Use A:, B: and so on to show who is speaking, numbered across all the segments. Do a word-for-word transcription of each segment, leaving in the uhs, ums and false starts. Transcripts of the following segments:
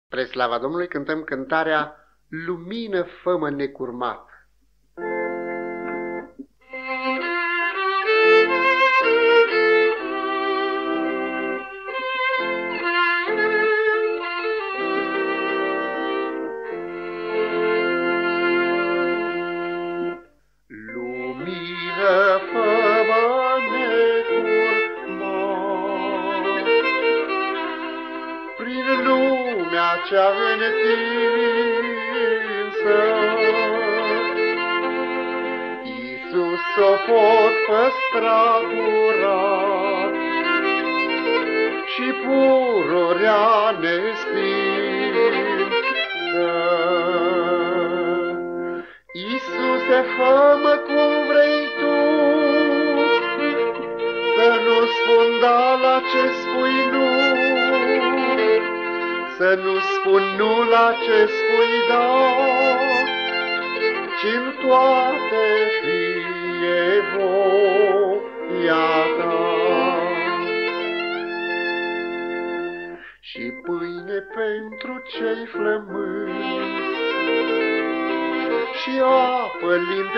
A: Spre slava Domnului cântăm cântarea Lumină fă-mă necurmat. Lumină fă-mă necurmat prin lumea cea întinsă. Iisus o pot păstra curat și pururea nestinsă. Iisuse, fă-mă cum vrei tu, să nu spun da la ce spui nu, să nu spun nu la ce spui da, ci-n toate fie voia ta. Și pâine pentru cei flămânzi și apă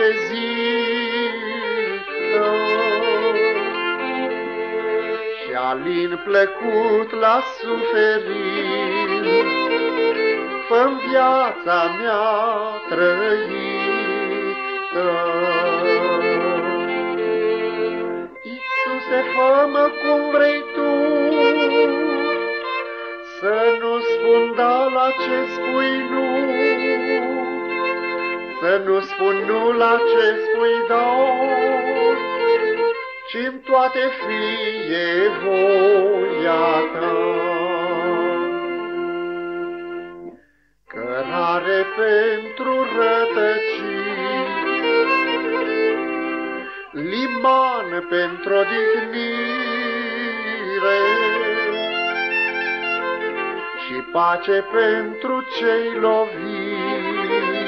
A: limpezită și alin plăcut la suferiri, fă-mi viața mea trăită. Iisuse, fă-mă cum vrei tu, să nu spun da la ce spui nu, să nu spun nu la ce spui da, ci-n toate fie voia ta. Cărare pentru rătăciri, liman pentru odihnire și pace pentru cei loviți.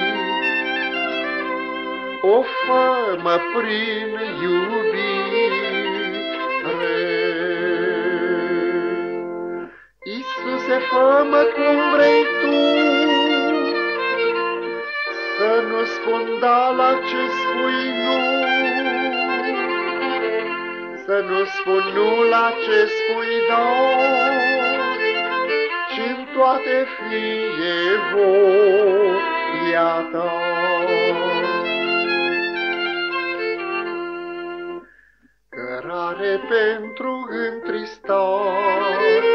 A: O fă-mă prin iubire. Iisuse, fă-mă cum vrei tu, să nu spun da la ce spui nu, să nu spun nu la ce spui da, ci-n toate fie voia ta. Cărare pentru întristat,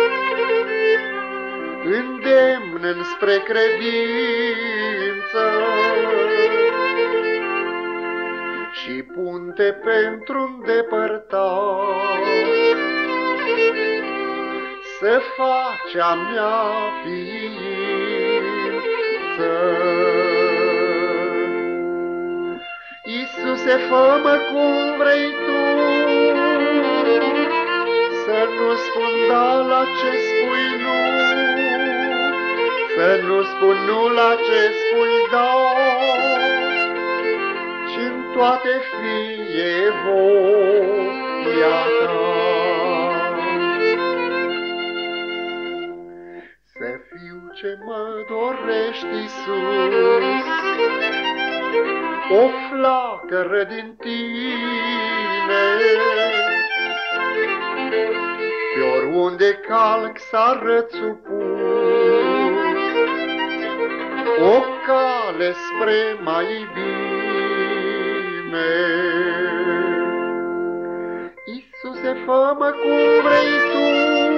A: îndemn înspre credință și punte pentru îndepărtat, să faci a mea ființă. Iisuse, fă-mă cum vrei tu, să nu spun da la ce spui nu, să nu spun nu la ce spui da, ci-n toate fie voia ta. Să fiu ce mă dorești, Iisus, o flacără din tine, pe oriunde calc s-arăt supus, o cale spre mai bine. Iisuse, fă-mă cum vrei tu,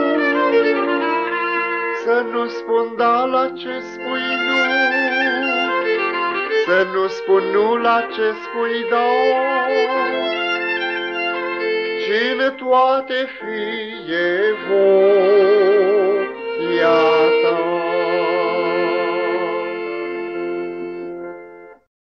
A: să nu spun da la ce spui nu, să nu spun nu la ce spui da, ci-n toate fie voia ta.